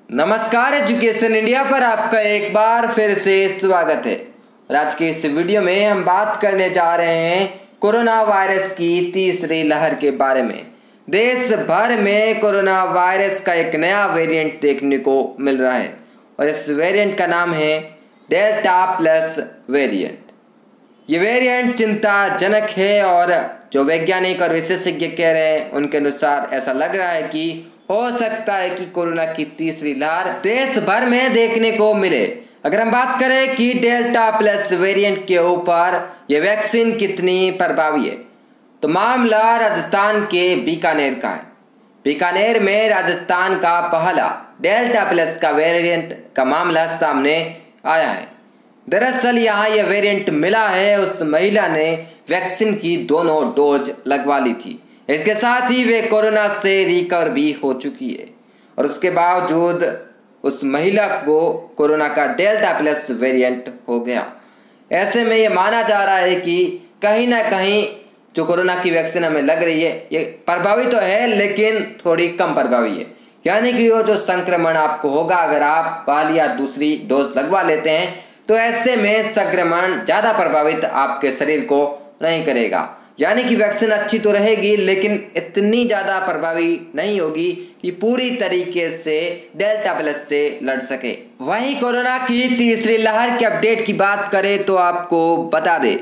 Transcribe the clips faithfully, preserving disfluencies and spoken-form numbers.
नमस्कार, education India पर आपका एक बार फिर से स्वागत है। और आज की इस वीडियो में हम बात करने जा रहे हैं कोरोना वायरस की तीसरी लहर के बारे में। देश भर में कोरोना वायरस का एक नया वेरिएंट देखने को मिल रहा है और इस वेरिएंट का नाम है डेल्टा प्लस वेरिएंट। ये वेरिएंट चिंताजनक है और जो वैज्ञानिक और विशेषज्ञ कह रहे हैं उनके अनुसार ऐसा लग रहा है कि हो सकता है कि कोरोना की तीसरी लहर देश भर में देखने को मिले। अगर हम बात करें कि डेल्टा प्लस वेरिएंट के ऊपर ये वैक्सीन कितनी प्रभावी है, तो मामला राजस्थान के बीकानेर का है। बीकानेर में राजस्थान का पहला डेल्टा प्लस का वेरिएंट का मामला सामने आया है। दरअसल यहाँ यह वेरिएंट मिला है उस महिला ने वैक्सीन की दोनों डोज लगवा ली थी। इसके साथ ही वे कोरोना से रिकवर भी हो चुकी है और उसके बावजूद उस महिला को कोरोना का डेल्टा प्लस वेरिएंट हो गया। ऐसे में ये माना जा रहा है कि कहीं ना कहीं जो कोरोना की वैक्सीन हमें लग रही है ये प्रभावी तो है लेकिन थोड़ी कम प्रभावी है, यानी कि वो जो संक्रमण आपको होगा अगर आप पहली या दूसरी डोज लगवा लेते हैं तो ऐसे में संक्रमण ज़्यादा प्रभावित आपके शरीर को नहीं करेगा। यानी कि वैक्सीन अच्छी तो रहेगी लेकिन इतनी ज़्यादा प्रभावी नहीं होगी कि पूरी तरीके से डेल्टा प्लस से लड़ सके। वहीं कोरोना की तीसरी लहर के अपडेट की बात करें तो आपको बता दें,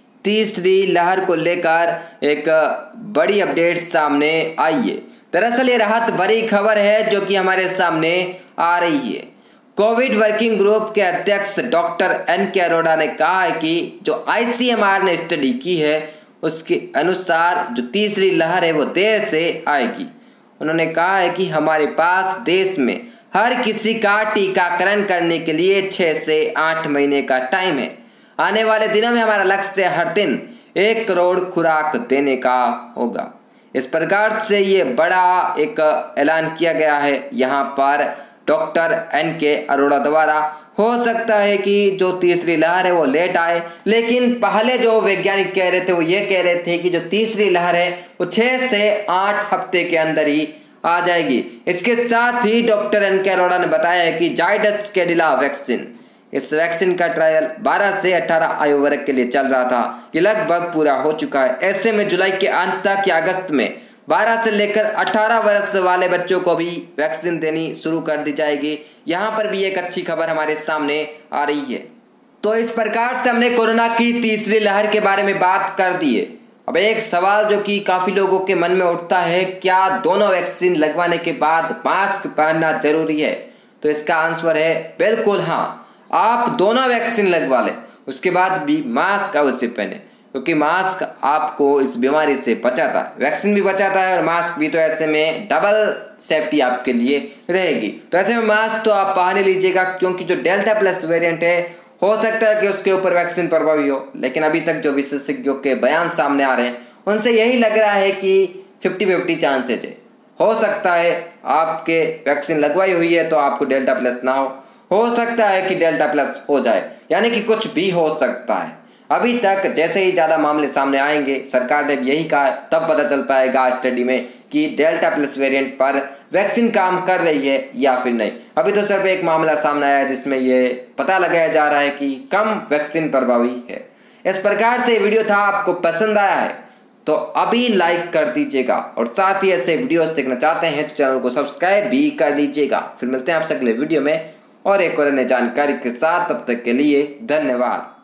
तीसरी लहर को लेकर एक बड़ी अपडेट सामने आई है। दरअसल ये राहत भरी खबर है जो कि हमारे सामने आ रही है। कोविड वर्किंग ग्रुप के अध्यक्ष डॉक्टर एन के अरोड़ा ने कहा है कि जो आई सी एम आर ने स्टडी की है उसके अनुसार जो तीसरी लहर है वो देर से आएगी। उन्होंने कहा है कि हमारे पास देश में हर किसी का टीकाकरण करने के लिए छः से आठ महीने का टाइम है। आने वाले दिनों में हमारा लक्ष्य हर दिन एक करोड़ खुराक देने का होगा। इस प्रकार से ये बड़ा एक ऐलान किया गया है यहाँ पर डॉक्टर एन के अरोड़ा द्वारा। हो सकता है कि जो तीसरी लहर है वो लेट आए, लेकिन पहले जो वैज्ञानिक कह रहे थे वो ये कह रहे थे कि जो तीसरी लहर है वो छः से आठ हफ्ते के अंदर ही आ जाएगी। इसके साथ ही डॉक्टर एन के अरोड़ा ने बताया है कि जाइडस कैडिला वैक्सीन, इस वैक्सीन का ट्रायल बारह से अठारह आयु वर्ग के लिए चल रहा था, ये लगभग पूरा हो चुका है। ऐसे में जुलाई के अंत तक या अगस्त में बारह से लेकर अठारह वर्ष वाले बच्चों को भी वैक्सीन देनी शुरू कर दी जाएगी। यहाँ पर भी एक अच्छी खबर हमारे सामने आ रही है। तो इस प्रकार से हमने कोरोना की तीसरी लहर के बारे में बात कर दी है। अब एक सवाल जो कि काफ़ी लोगों के मन में उठता है, क्या दोनों वैक्सीन लगवाने के बाद मास्क पहनना जरूरी है? तो इसका आंसर है बिल्कुल हाँ। आप दोनों वैक्सीन लगवा लें उसके बाद भी मास्क अवश्य पहने, क्योंकि मास्क आपको इस बीमारी से बचाता है, वैक्सीन भी बचाता है और मास्क भी। तो ऐसे में डबल सेफ्टी आपके लिए रहेगी। तो ऐसे में मास्क तो आप पहन लीजिएगा, क्योंकि जो डेल्टा प्लस वेरिएंट है हो सकता है कि उसके ऊपर वैक्सीन प्रभावी हो, लेकिन अभी तक जो विशेषज्ञों के बयान सामने आ रहे हैं उनसे यही लग रहा है कि फिफ्टी फिफ्टी चांसेज है। हो सकता है आपके वैक्सीन लगवाई हुई है तो आपको डेल्टा प्लस ना हो हो सकता है कि डेल्टा प्लस हो जाए, यानी कि कुछ भी हो सकता है। अभी तक जैसे ही ज़्यादा मामले सामने आएंगे, सरकार ने यही कहा, तब पता चल पाएगा स्टडी में कि डेल्टा प्लस वेरिएंट पर वैक्सीन काम कर रही है या फिर नहीं। अभी तो सिर्फ एक मामला सामने आया जिसमें ये पता लगाया जा रहा है कि कम वैक्सीन प्रभावी है। इस प्रकार से वीडियो था, आपको पसंद आया है तो अभी लाइक कर दीजिएगा और साथ ही ऐसे वीडियोस देखना चाहते हैं तो चैनल को सब्सक्राइब भी कर लीजिएगा। फिर मिलते हैं आपसे अगले वीडियो में और एक और नई जानकारी के साथ। तब तक के लिए धन्यवाद।